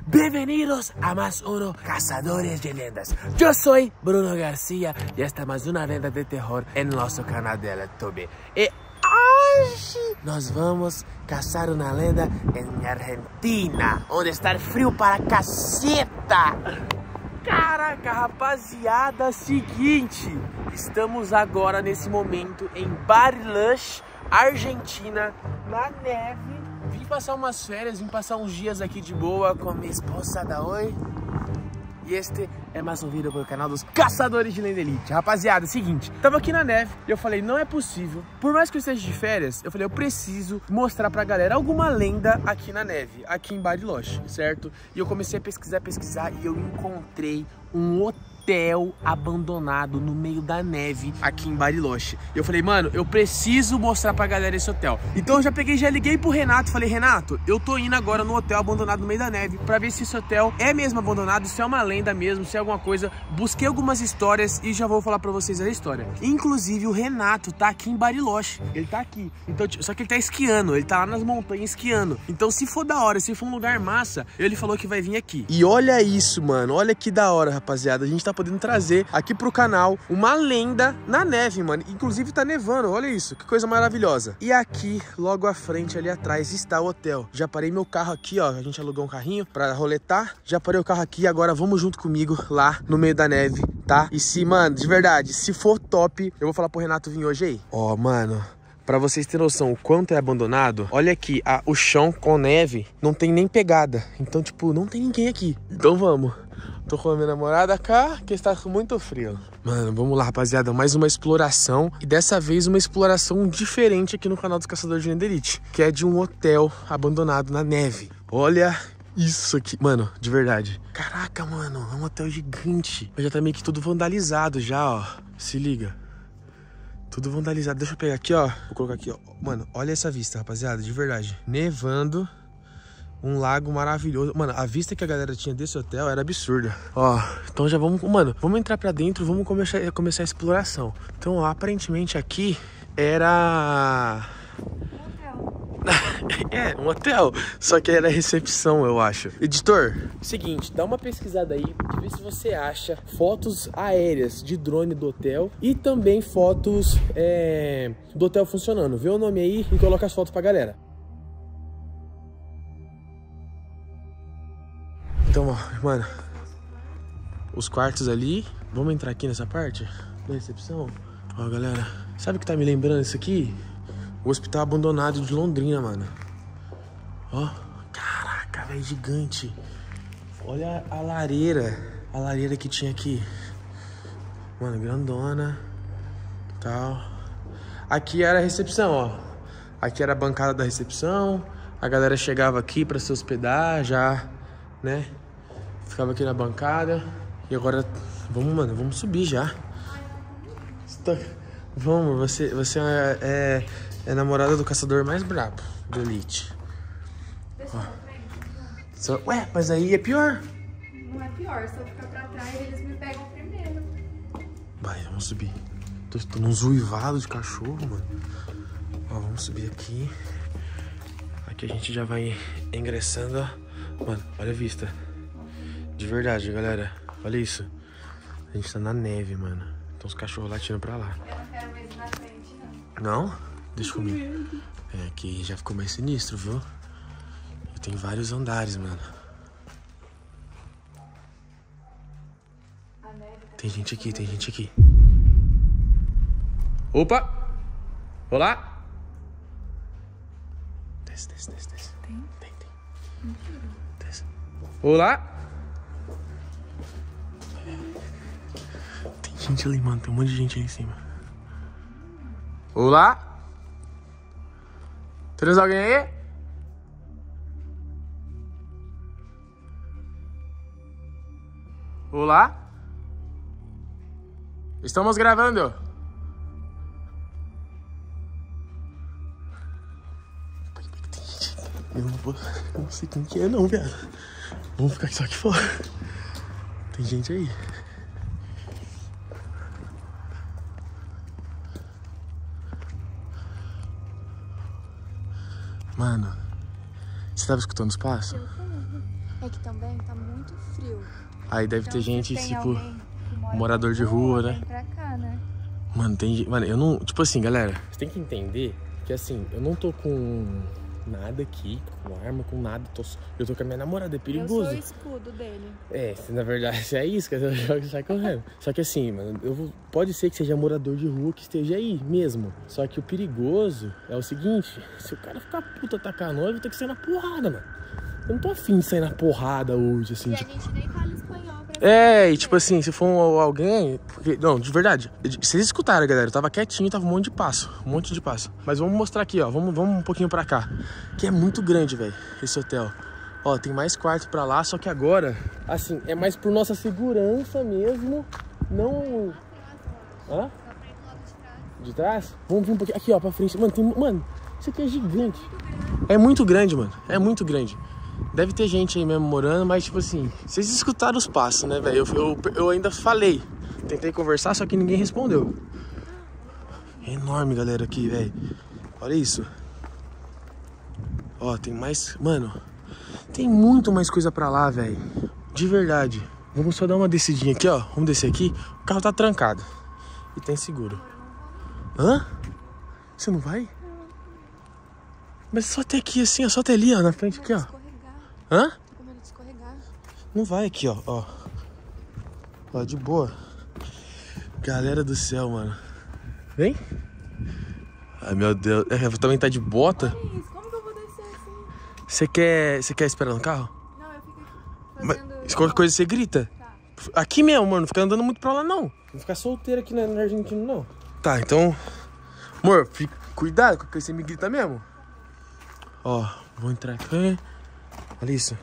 Bienvenidos a más uno Cazadores de Lendas. Yo soy Bruno Garcia y esta é mais uma lenda de terror em nosso canal de YouTube. E hoje nós vamos caçar uma lenda em Argentina, onde está frio para caceta. Caraca, rapaziada, seguinte, estamos agora nesse momento em Bariloche, Argentina, na neve. Vim passar umas férias, vim passar uns dias aqui de boa com minha esposa da Oi. E este é mais um vídeo pro canal dos Caçadores de Lenda Elite. Rapaziada, é o seguinte, tava aqui na neve e eu falei, não é possível, por mais que eu esteja de férias, eu falei, eu preciso mostrar pra galera alguma lenda aqui na neve, aqui em Bariloche, certo? E eu comecei a pesquisar e eu encontrei um hotel abandonado no meio da neve aqui em Bariloche. Eu falei, mano, eu preciso mostrar pra galera esse hotel. Então eu já liguei pro Renato, falei, Renato, eu tô indo agora no hotel abandonado no meio da neve pra ver se esse hotel é mesmo abandonado, se é uma lenda mesmo, se é alguma coisa. Busquei algumas histórias e já vou falar pra vocês a história. Inclusive o Renato tá aqui em Bariloche, ele tá aqui. Então, só que ele tá esquiando, ele tá lá nas montanhas esquiando. Então se for da hora, se for um lugar massa, ele falou que vai vir aqui. E olha isso, mano, olha que da hora, rapaziada. A gente tá podendo trazer aqui pro canal uma lenda na neve, mano. Inclusive tá nevando, olha isso, que coisa maravilhosa. E aqui, logo à frente, ali atrás, está o hotel. Já parei meu carro aqui, ó, a gente alugou um carrinho pra roletar. Já parei o carro aqui, agora vamos junto comigo lá no meio da neve, tá? E se, mano, de verdade, se for top, eu vou falar pro Renato vir hoje aí. Ó, mano, pra vocês terem noção o quanto é abandonado, olha aqui, o chão com neve não tem nem pegada. Então, tipo, não tem ninguém aqui. Então vamos. Tô com a minha namorada cá, que está com muito frio. Mano, vamos lá, rapaziada. Mais uma exploração. E dessa vez uma exploração diferente aqui no canal dos Caçadores de Lenda Elite, que é de um hotel abandonado na neve. Olha isso aqui. Mano, de verdade. Caraca, mano, é um hotel gigante. Mas já tá meio que tudo vandalizado já, ó. Se liga. Tudo vandalizado. Deixa eu pegar aqui, ó. Vou colocar aqui, ó. Mano, olha essa vista, rapaziada, de verdade. Nevando. Um lago maravilhoso. Mano, a vista que a galera tinha desse hotel era absurda. Ó, então já vamos... Mano, vamos entrar pra dentro, vamos começar a exploração. Então, ó, aparentemente aqui era... É, um hotel. Só que era recepção, eu acho. Editor, seguinte, dá uma pesquisada aí e vê se você acha fotos aéreas de drone do hotel e também fotos do hotel funcionando. Vê o nome aí e coloca as fotos pra galera. Então, ó, mano, os quartos ali. Vamos entrar aqui nessa parte da recepção. Ó, galera, sabe o que tá me lembrando isso aqui? O hospital abandonado de Londrina, mano. Ó, caraca, velho, gigante. Olha a lareira que tinha aqui. Mano, grandona, tal. Aqui era a recepção, ó. Aqui era a bancada da recepção. A galera chegava aqui pra se hospedar já, né? Ficava aqui na bancada. E agora, vamos, mano, vamos subir já. Vamos, você é namorada do caçador mais brabo do Elite. Ué, mas aí é pior. Não é pior, só ficar pra trás e eles me pegam primeiro. Vai, vamos subir. Tô num zuivado de cachorro, mano. Ó, vamos subir aqui. Aqui a gente já vai ingressando, ó. Mano, olha a vista. De verdade, galera. Olha isso. A gente tá na neve, mano. Então os cachorros latindo pra lá. Eu não quero mais ir na frente, não. Não? Deixa comigo. É, aqui já ficou mais sinistro, viu? E tem vários andares, mano. Tem gente aqui, tem gente aqui. Opa! Olá! Desce. Tem? Tem. Desce. Olá! Tem gente ali, mano. Tem um monte de gente ali em cima. Olá! Temos alguém aí? Olá? Estamos gravando. Eu não sei quem que é não, viado. Vamos ficar só aqui fora. Tem gente aí. Mano, você tava escutando os passos? É que também tá muito frio. Aí deve ter gente, tem tipo, alguém que mora morador de na rua, né? vem pra cá, né? Mano, tem gente... Mano, eu não... Tipo assim, galera, você tem que entender que, assim, eu não tô com nada aqui, com arma, com nada. Eu tô com a minha namorada, é perigoso. Eu sou o escudo dele. É, na verdade é isso, que eu jogo e sai correndo. Só que assim, mano, pode ser que seja morador de rua que esteja aí mesmo. Só que o perigoso é o seguinte, se o cara ficar puto atacar nós, eu vou ter que sair na porrada, mano. Eu não tô afim de sair na porrada hoje, assim. E tipo... a gente nem fala espanhol pra É, e tipo assim, se for alguém... Porque, não, de verdade, vocês escutaram, galera, eu tava quietinho, tava um monte de passo. Mas vamos mostrar aqui, ó, vamos um pouquinho pra cá. Que é muito grande, velho, esse hotel. Ó, tem mais quarto pra lá, só que agora, assim, é mais por nossa segurança mesmo. Não... Hã? De trás? Vamos vir um pouquinho. Aqui, ó, pra frente. Mano, isso aqui é gigante. É muito grande, mano. É muito grande. Deve ter gente aí mesmo morando, mas tipo assim, vocês escutaram os passos, né, velho? Eu ainda falei. Tentei conversar, só que ninguém respondeu. É enorme, galera, aqui, velho. Olha isso. Ó, tem mais... Mano, tem muito mais coisa pra lá, velho. De verdade. Vamos só dar uma descidinha aqui, ó. Vamos descer aqui. O carro tá trancado. E tem seguro. Hã? Você não vai? Mas só até aqui, assim, ó. Só até ali, ó. Na frente aqui, ó. Hã? Tô com medo de escorregar. Não vai aqui, ó. Ó, de boa. Galera do céu, mano. Vem. Ai, meu Deus. Também tá de bota? Olha isso, como que eu vou descer assim? Você quer esperar no carro? Não, eu fico aqui fazendo... Mas qualquer coisa você grita. Tá. Aqui mesmo, mano. Não fica andando muito pra lá, não. Não ficar solteiro aqui na Argentina, não. Tá, então... Amor, cuidado, porque você me grita mesmo. Ó, vou entrar aqui. Olha isso.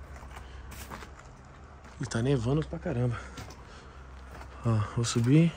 E tá nevando pra caramba. Ó, vou subir.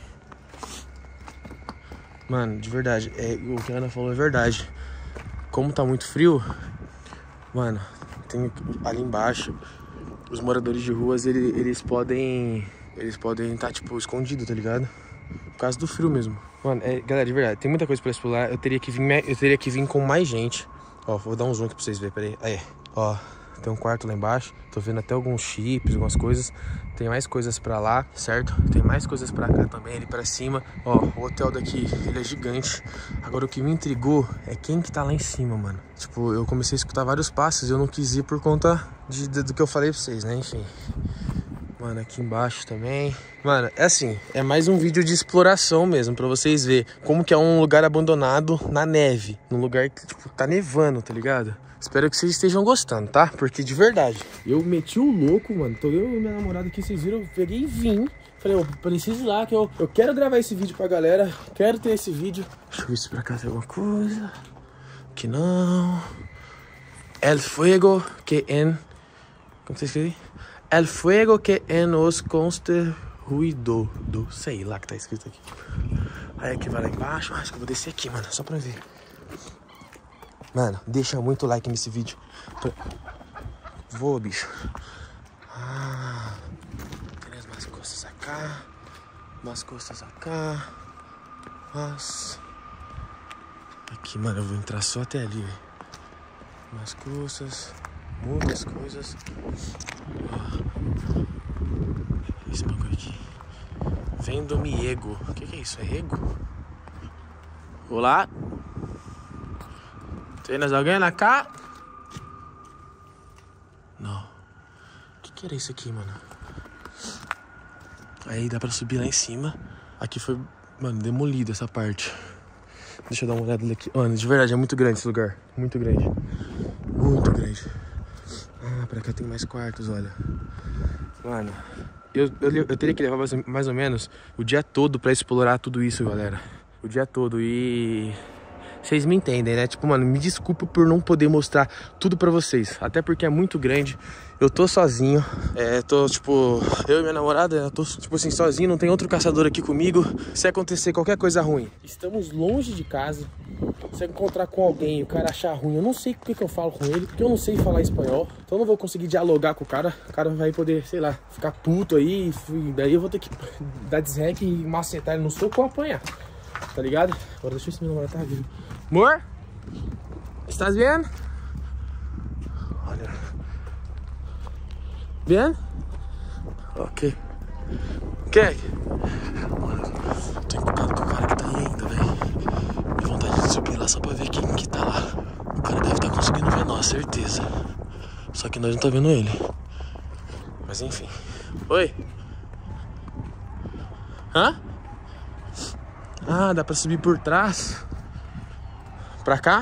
Mano, de verdade, o que a Ana falou é verdade. Como tá muito frio, mano, tem ali embaixo, os moradores de ruas, eles podem tá, tipo, escondidos, tá ligado? Por causa do frio mesmo. Mano, galera, de verdade, tem muita coisa pra explorar. Eu teria que vir com mais gente. Ó, vou dar um zoom aqui pra vocês verem, peraí. Aí, ó, tem um quarto lá embaixo. Tô vendo até alguns chips, algumas coisas. Tem mais coisas pra lá, certo? Tem mais coisas pra cá também, ali pra cima. Ó, o hotel daqui, ele é gigante. Agora, o que me intrigou é quem que tá lá em cima, mano. Tipo, eu comecei a escutar vários passos e eu não quis ir por conta do que eu falei pra vocês, né? Enfim. Mano, aqui embaixo também. Mano, é assim, é mais um vídeo de exploração mesmo, pra vocês verem como que é um lugar abandonado na neve. Num lugar que, tipo, tá nevando, tá ligado? Espero que vocês estejam gostando, tá? Porque de verdade, eu meti o louco, mano. Tô eu e minha namorada aqui, vocês viram, eu peguei e vim. Falei, eu preciso ir lá, que eu quero gravar esse vídeo pra galera. Quero ter esse vídeo. Deixa eu ver se pra cá tem alguma coisa. Que não. El fuego que en... Como você escreve? El fuego que en os conste ruido. Sei lá que tá escrito aqui. Aí aqui vai lá embaixo. Acho que eu vou descer aqui, mano. Só pra ver. Mano, deixa muito like nesse vídeo. Vou, bicho. Tem umas costas acá. Umas costas acá. Mas... Aqui, mano, eu vou entrar só até ali, velho. Umas costas. Muitas coisas. Esse bagulho aqui. Vendo-me ego. O que é isso? É ego? Olá. Tens alguém na cá? Não. O que era isso aqui, mano? Aí dá pra subir lá em cima. Aqui foi, mano, demolido essa parte. Deixa eu dar uma olhada aqui. Mano, de verdade, é muito grande esse lugar. Muito grande. Muito grande. Pra cá tem mais quartos, olha. Mano, eu teria que levar mais ou menos o dia todo pra explorar tudo isso, galera. O dia todo e... Vocês me entendem, né? Tipo, mano, me desculpa por não poder mostrar tudo pra vocês. Até porque é muito grande. Eu tô sozinho. Tô, tipo... Eu e minha namorada, eu tô, tipo assim, sozinho. Não tem outro caçador aqui comigo. Se acontecer qualquer coisa ruim. Estamos longe de casa. Se eu encontrar com alguém e o cara achar ruim, eu não sei o que eu falo com ele. Porque eu não sei falar espanhol. Então eu não vou conseguir dialogar com o cara. O cara vai poder, sei lá, ficar puto aí. Daí eu vou ter que dar desrec e macetar ele no soco ou apanhar. Tá ligado? Agora deixa eu ver se meu namorado tá vivo. Amor? Estás vendo? Olha. Bien? Ok. Ok. Mano, tô implicado com o cara que tá aí ainda, velho. Minha vontade de subir lá só pra ver quem que tá lá. O cara deve estar conseguindo ver nós, certeza. Só que nós não tá vendo ele. Mas enfim. Oi? Hã? Ah, dá pra subir por trás. Pra cá?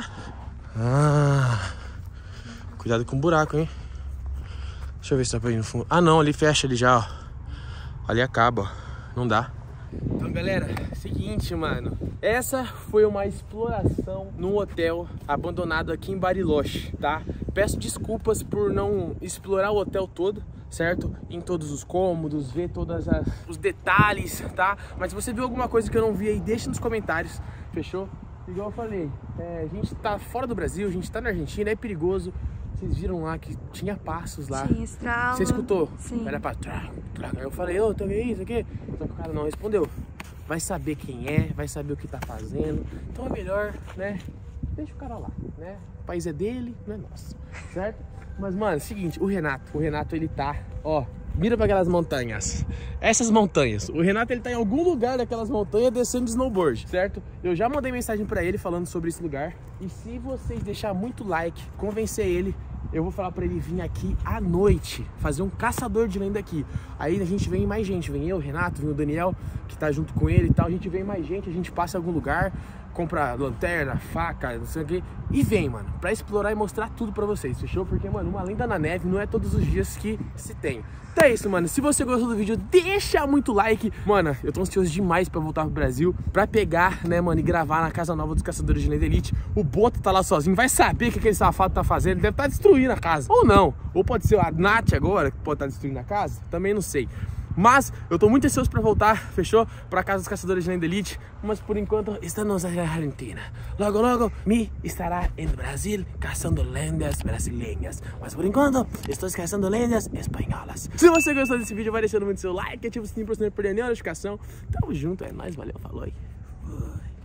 Ah. Cuidado com o buraco, hein? Deixa eu ver se dá pra ir no fundo. Ah, não, ali fecha ali já, ó. Ali acaba, ó. Não dá. Então, galera, seguinte, mano. Essa foi uma exploração num hotel abandonado aqui em Bariloche, tá? Peço desculpas por não explorar o hotel todo, certo? Em todos os cômodos, ver todos os detalhes, tá? Mas se você viu alguma coisa que eu não vi aí, deixa nos comentários, fechou? Igual eu falei, a gente tá fora do Brasil, a gente tá na Argentina, é perigoso. Vocês viram lá que tinha passos lá. Sim, estrala. Você escutou? Sim. Era pra... Aí eu falei, ô, tô vendo isso aqui? Só que o cara não respondeu. Vai saber quem é, vai saber o que tá fazendo. Então é melhor, né? Deixa o cara lá, né? O país é dele, não é nosso, certo? Mas, mano, é o seguinte, o Renato, ele tá, ó, mira pra aquelas montanhas. Essas montanhas. O Renato, ele tá em algum lugar daquelas montanhas descendo de snowboard, certo? Eu já mandei mensagem pra ele falando sobre esse lugar. E se vocês deixar muito like, convencer ele, eu vou falar pra ele vir aqui à noite, fazer um caçador de lenda aqui. Aí a gente vem mais gente, vem eu, Renato, vem o Daniel, que tá junto com ele e tal. A gente vem mais gente, a gente passa em algum lugar, compra lanterna, faca, não sei o que, e vem, mano, pra explorar e mostrar tudo pra vocês, fechou? Porque, mano, uma lenda na neve não é todos os dias que se tem. Então é isso, mano. Se você gostou do vídeo, deixa muito like. Mano, eu tô ansioso demais pra voltar pro Brasil, pra pegar, né, mano, e gravar na casa nova dos Caçadores de Lenda Elite. O Boto tá lá sozinho, vai saber o que aquele safado tá fazendo. Ele deve estar destruindo a casa, ou não. Ou pode ser a Nath agora, que pode estar destruindo a casa, também não sei. Mas eu tô muito ansioso pra voltar, fechou? Pra casa dos Caçadores de Lenda Elite. Mas por enquanto, estamos na Argentina. Logo, logo, me estará em Brasil caçando lendas brasileiras. Mas por enquanto, estou caçando lendas espanholas. Se você gostou desse vídeo, vai deixando muito seu like, ativa o sininho pra você não perder nenhuma notificação. Tamo junto, é nóis, valeu, falou aí.